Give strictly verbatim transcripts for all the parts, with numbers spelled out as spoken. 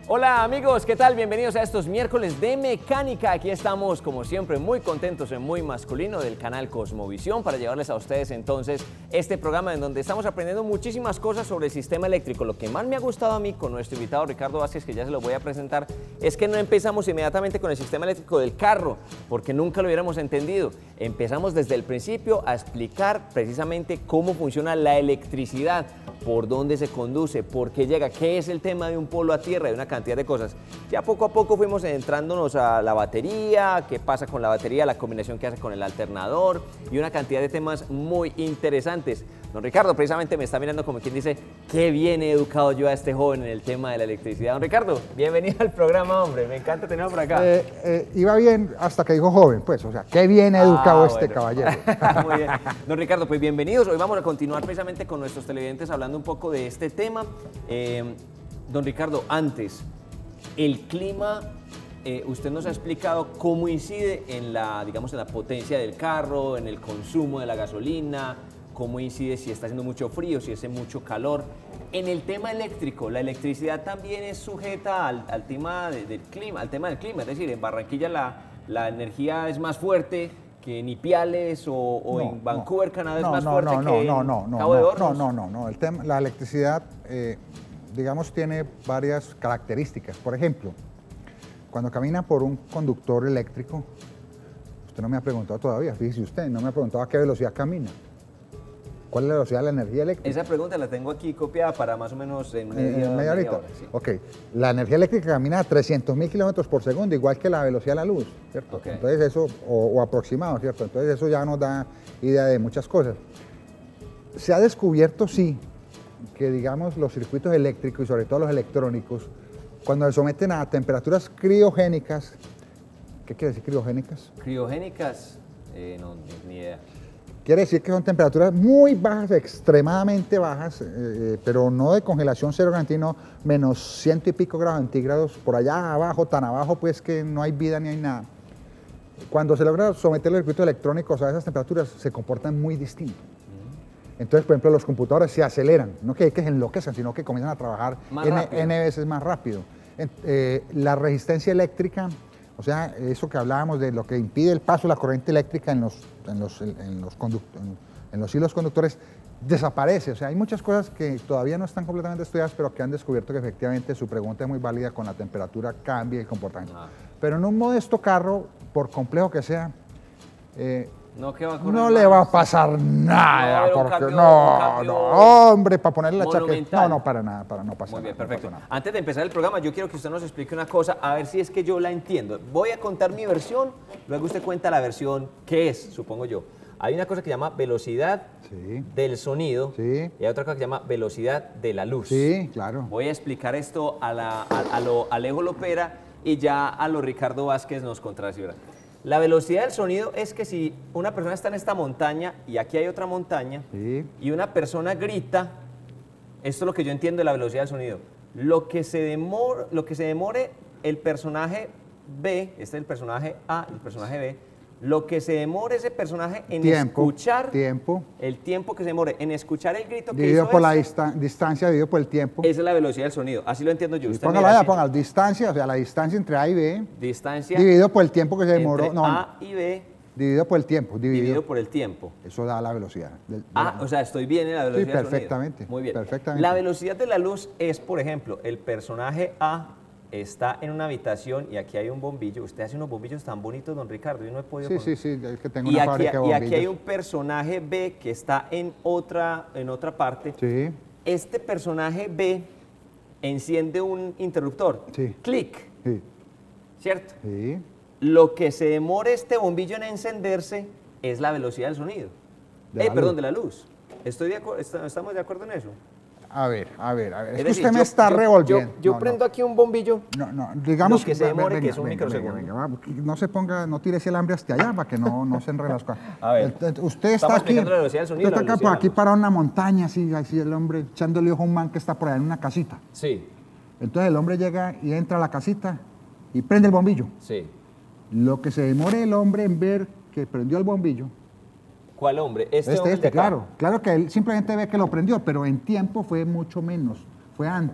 Hola amigos, ¿qué tal? Bienvenidos a estos miércoles de mecánica. Aquí estamos como siempre muy contentos en Muy Masculino del canal Cosmovisión para llevarles a ustedes entonces este programa en donde estamos aprendiendo muchísimas cosas sobre el sistema eléctrico. Lo que más me ha gustado a mí con nuestro invitado Ricardo Vázquez, que ya se lo voy a presentar, es que no empezamos inmediatamente con el sistema eléctrico del carro, porque nunca lo hubiéramos entendido. Empezamos desde el principio a explicar precisamente cómo funciona la electricidad, por dónde se conduce, por qué llega, qué es el tema de un polo a tierra, de una cantidad de cosas. Ya poco a poco fuimos entrándonos a la batería, qué pasa con la batería, la combinación que hace con el alternador y una cantidad de temas muy interesantes. Don Ricardo precisamente me está mirando como quien dice, qué bien he educado yo a este joven en el tema de la electricidad. Don Ricardo, bienvenido al programa, hombre, me encanta tenerlo por acá. Eh, eh, iba bien hasta que dijo joven, pues, o sea, qué bien educado ah, este bueno. caballero. Muy bien. Don Ricardo, pues bienvenidos. Hoy vamos a continuar precisamente con nuestros televidentes hablando un poco de este tema. Eh, don Ricardo, antes, el clima, eh, usted nos ha explicado cómo incide en la, digamos, en la potencia del carro, en el consumo de la gasolina, cómo incide si está haciendo mucho frío, si hace mucho calor. En el tema eléctrico, la electricidad también es sujeta al, al tema de, del clima, al tema del clima, es decir, en Barranquilla la, la energía es más fuerte que en Ipiales o, o no, en Vancouver, no, Canadá, no, es más no, fuerte no, que no, en no, no, Cabo de no, Hornos. no, no, no, el tema, la electricidad, eh, digamos, tiene varias características. Por ejemplo, cuando camina por un conductor eléctrico, usted no me ha preguntado todavía, fíjese usted, no me ha preguntado a qué velocidad camina. ¿Cuál es la velocidad de la energía eléctrica? Esa pregunta la tengo aquí copiada para más o menos en media, eh, media horita. Hora, sí. Ok, la energía eléctrica camina a trescientos mil kilómetros por segundo, igual que la velocidad de la luz, ¿cierto? Okay. Entonces eso, o, o aproximado, ¿cierto? Entonces eso ya nos da idea de muchas cosas. Se ha descubierto, sí, que digamos los circuitos eléctricos y sobre todo los electrónicos, cuando se someten a temperaturas criogénicas, ¿qué quiere decir criogénicas? Criogénicas, eh, no, ni idea. Quiere decir que son temperaturas muy bajas, extremadamente bajas, eh, pero no de congelación cero garantino, menos ciento y pico grados centígrados, por allá abajo, tan abajo pues que no hay vida ni hay nada. Cuando se logra someter los circuitos electrónicos a esas temperaturas, se comportan muy distintos. Entonces, por ejemplo, los computadores se aceleran, no que, que se enloquezcan, sino que comienzan a trabajar n, n veces más rápido. Eh, la resistencia eléctrica, o sea, eso que hablábamos de lo que impide el paso de la corriente eléctrica en los, en los, en los, en, en los hilos conductores, desaparece. O sea, hay muchas cosas que todavía no están completamente estudiadas, pero que han descubierto que efectivamente su pregunta es muy válida, con la temperatura cambia el comportamiento. Ah. Pero en un modesto carro, por complejo que sea, eh, no, ¿qué va a no le va a pasar nada, no, porque cambio, no, no, hombre, para ponerle la chaqueta, no, no, para nada, para no pasar Muy bien, nada, perfecto. No nada. Antes de empezar el programa, yo quiero que usted nos explique una cosa, a ver si es que yo la entiendo. Voy a contar mi versión, luego usted cuenta la versión que es, supongo yo. Hay una cosa que se llama velocidad sí. del sonido sí. y hay otra cosa que se llama velocidad de la luz. Sí, claro. Voy a explicar esto a, la, a, a lo Alejo Lopera y ya a lo Ricardo Vázquez nos contradecirá. La velocidad del sonido es que si una persona está en esta montaña y aquí hay otra montaña sí. y una persona grita, esto es lo que yo entiendo de la velocidad del sonido, lo que se demore, lo que se demore el personaje B, este es el personaje A, el personaje B, lo que se demore ese personaje en tiempo, escuchar, tiempo. el tiempo que se demore en escuchar el grito que dividido hizo por ese, la distan distancia, dividido por el tiempo. Esa es la velocidad del sonido, así lo entiendo yo. Sí, póngalo allá, póngalo, distancia, o sea, la distancia entre A y B. Distancia. Dividido por el tiempo que se demoró. No, A y B. Dividido por el tiempo. Dividido, dividido por el tiempo. Eso da la velocidad. De, de ah, la... o sea, estoy bien en la velocidad sí, del sonido. perfectamente. Muy bien. Perfectamente. La velocidad de la luz es, por ejemplo, el personaje A está en una habitación y aquí hay un bombillo. Usted hace unos bombillos tan bonitos, don Ricardo, yo no he podido... Sí, poner. sí, sí, es que tengo y una aquí, fábrica de y bombillos. aquí hay un personaje B que está en otra, en otra parte. Sí. Este personaje B enciende un interruptor. Sí. Clic. Sí. ¿Cierto? Sí. Lo que se demore este bombillo en encenderse es la velocidad del sonido. De eh, la perdón, luz. de la luz. Estoy de ¿Estamos de acuerdo en eso? A ver, a ver, a ver. Es, es que decir, usted me yo, está yo, revolviendo. Yo, yo no, prendo no. aquí un bombillo. No, no, digamos lo que se demore, venga, que es un venga, microsegundo. venga, venga, no se ponga, no tire ese alambre hasta allá para que no, no se enreden las cosas. A ver, usted está estamos aquí, explicando la velocidad del sonido, usted la está acá, velocidad por de la aquí parado en una montaña, así, así el hombre echándole ojo a un man que está por allá en una casita. Sí. Entonces el hombre llega y entra a la casita y prende el bombillo. Sí. Lo que se demore el hombre en ver que prendió el bombillo. ¿Cuál hombre? Este, Este, hombre este, claro. Claro que él simplemente ve que lo prendió, pero en tiempo fue mucho menos, fue antes.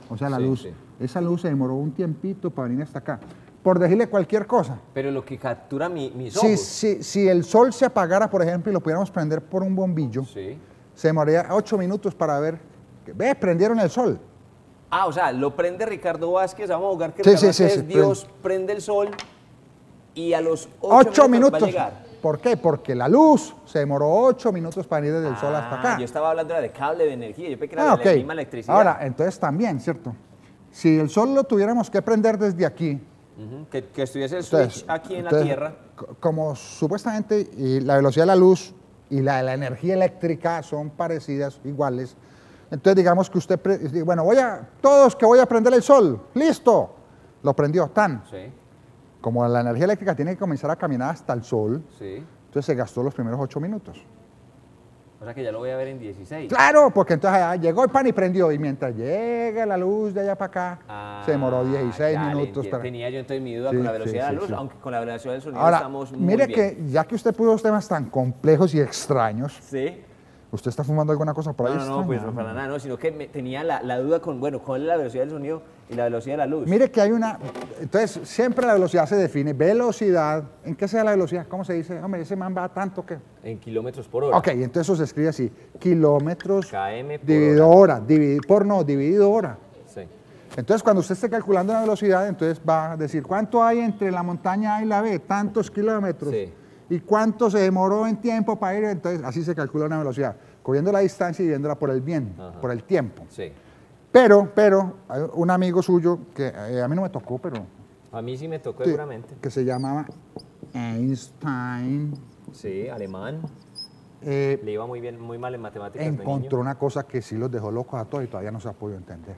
O sea, la Sí, luz, sí. esa luz se demoró un tiempito para venir hasta acá. Por decirle cualquier cosa. Pero lo que captura mi- mis Si, ojos. si, si el sol se apagara, por ejemplo, y lo pudiéramos prender por un bombillo, Sí. se demoraría ocho minutos para ver. que- ¿Ves? Prendieron el sol. Ah, o sea, lo prende Ricardo Vázquez, vamos a jugar que Sí, Ricardo sí, sí, Vázquez, sí, Dios prende el sol y a los Ocho, ocho, minutos. va a llegar. ¿Por qué? Porque la luz se demoró ocho minutos para venir desde el sol hasta Ah, acá. yo estaba hablando era de cable de energía, yo pensé que era Ah, de ok. la misma electricidad. Ahora, entonces también, ¿cierto? Si el sol lo tuviéramos que prender desde aquí, Ujú, que, que estuviese el entonces, switch aquí en la entonces, Tierra. co- como supuestamente y la velocidad de la luz y la de la energía eléctrica son parecidas, iguales, entonces digamos que usted, pre- dice, bueno, voy a, todos que voy a prender el sol, listo, lo prendió, tan. Sí, Como la energía eléctrica tiene que comenzar a caminar hasta el sol, sí. entonces se gastó los primeros ocho minutos. O sea que ya lo voy a ver en dieciséis. Claro, porque entonces ah, llegó el pan y prendió, y mientras llega la luz de allá para acá, Ah, se demoró dieciséis ya le minutos. entiendo. Para... Tenía yo entonces mi duda Sí, con la sí, velocidad de sí, la luz, sí. aunque con la velocidad del sonido Ahora, estamos muy mire bien. que ya que usted puso los temas tan complejos y extraños, Sí. ¿usted está fumando alguna cosa por ahí No, no, no, pues extraña? no para nada, no, sino que me- tenía la, la duda con, bueno, ¿cuál es la velocidad del sonido y la velocidad de la luz? Mire que hay una, entonces siempre la velocidad se define, velocidad, ¿en qué sea la velocidad? ¿Cómo se dice? Hombre, ese man va a tanto que... En kilómetros por hora. Ok, entonces eso se escribe así, kilómetros Km por dividido hora, dividido, por no, dividido hora. Sí. Entonces, cuando usted esté calculando la velocidad, entonces va a decir, ¿cuánto hay entre la montaña A y la B? Tantos kilómetros. Sí. ¿Y cuánto se demoró en tiempo para ir? Entonces, así se calcula una velocidad, cogiendo la distancia y dividiéndola por el bien, Ajá. por el tiempo. Sí. Pero, pero, hay un amigo suyo, que eh, a mí no me tocó, pero A mí sí me tocó sí, seguramente. que se llamaba Einstein, Sí, alemán. eh, Le iba muy bien, muy mal en matemáticas de encontró niño. una cosa que sí los dejó locos a todos y todavía no se ha podido entender.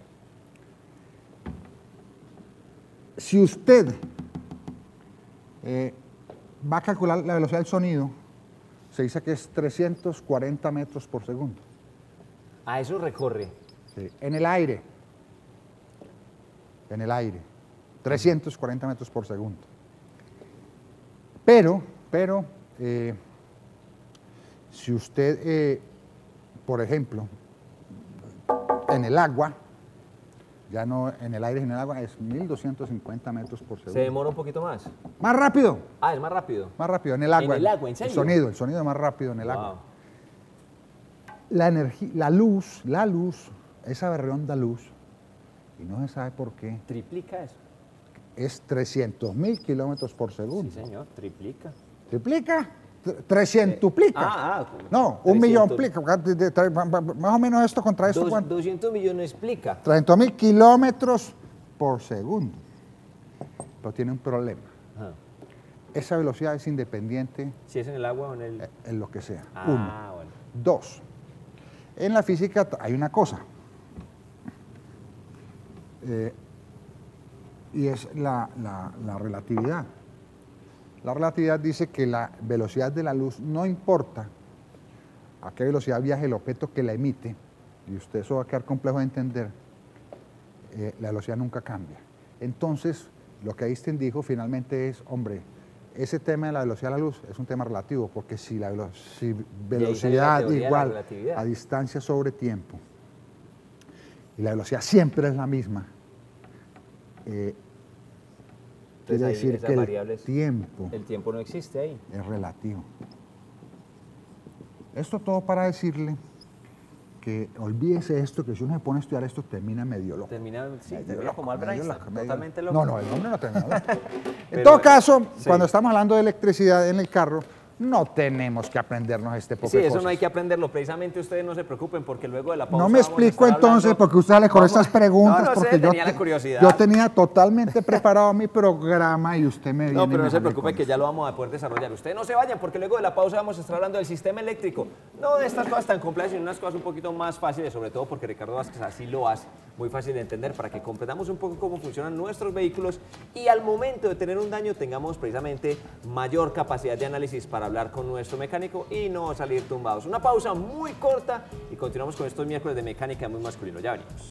Si usted eh, va a calcular la velocidad del sonido, se dice que es trescientos cuarenta metros por segundo. A eso recorre. Sí, en el aire. En el aire. trescientos cuarenta metros por segundo. Pero, pero, eh, si usted, eh, por ejemplo, en el agua, ya no en el aire, en el agua, es mil doscientos cincuenta metros por segundo. Se demora un poquito más. Más rápido, Ah, es más rápido. más rápido, en el agua. ¿En el agua, en serio? El sonido, el sonido es más rápido en el agua. Wow. La energía, la luz, la luz, esa berrionda luz, y no se sabe por qué, ¿Triplica eso? es trescientos mil kilómetros por segundo. Sí, señor, triplica. ¿Triplica? ¿Trescientuplica? Ah, ah. No, un millón trescientos. plica. de- de- de- Más o menos esto contra esto, Dos- ¿cuánto? doscientos millones explica. trescientos mil kilómetros por segundo. Pero tiene un problema. Ajá. Esa velocidad es independiente Si es en el agua o en el... eh, en lo que sea. Uno. Ah, bueno. Dos. En la física t- hay una cosa. Eh, y es la, la- la relatividad. La relatividad dice que la velocidad de la luz no importa a qué velocidad viaje el objeto que la emite, y usted eso va a quedar complejo de entender, eh, la velocidad nunca cambia. Entonces, lo que Einstein dijo finalmente es, hombre, ese tema de la velocidad de la luz es un tema relativo, porque si la velo- si salió la velocidad teoría de la igual relatividad. a distancia sobre tiempo, y la velocidad siempre es la misma, eh, quiere ahí decir esas que el variables- tiempo El tiempo no existe ahí. es relativo. Esto todo para decirle que olvídese esto, que si uno se pone a estudiar esto, termina medio loco. Termina, sí, Medio termina loco, como Albert medio Einstein, loco, medio totalmente loco. loco. No, no, el hombre no termina loco. En Pero, todo caso, sí. cuando estamos hablando de electricidad en el carro, no tenemos que aprendernos este poco Sí, de eso cosas. no hay que aprenderlo. Precisamente ustedes no se preocupen porque luego de la pausa No me vamos a explico estar entonces hablando- porque usted sale con Vamos- estas preguntas. No, no sé, porque yo, tenía la te- curiosidad. yo tenía totalmente preparado mi programa y usted me viene No, y pero me no se sale preocupe con que esto. ya lo vamos a poder desarrollar. Ustedes no se vayan porque luego de la pausa vamos a estar hablando del sistema eléctrico. No de estas cosas tan complejas, sino unas cosas un poquito más fáciles, sobre todo porque Ricardo Vázquez así lo hace. Muy fácil de entender para que comprendamos un poco cómo funcionan nuestros vehículos y al momento de tener un daño tengamos precisamente mayor capacidad de análisis para hablar con nuestro mecánico y no salir tumbados. Una pausa muy corta y continuamos con estos miércoles de mecánica muy masculino. Ya venimos.